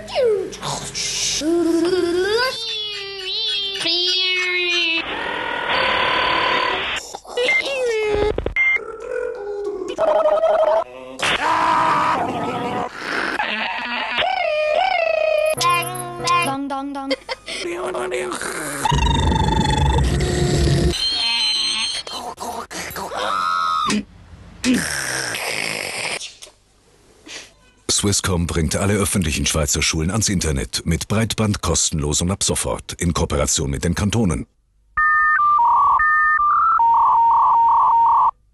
Dong, dong, dong. Swisscom bringt alle öffentlichen Schweizer Schulen ans Internet mit Breitband kostenlos und ab sofort in Kooperation mit den Kantonen.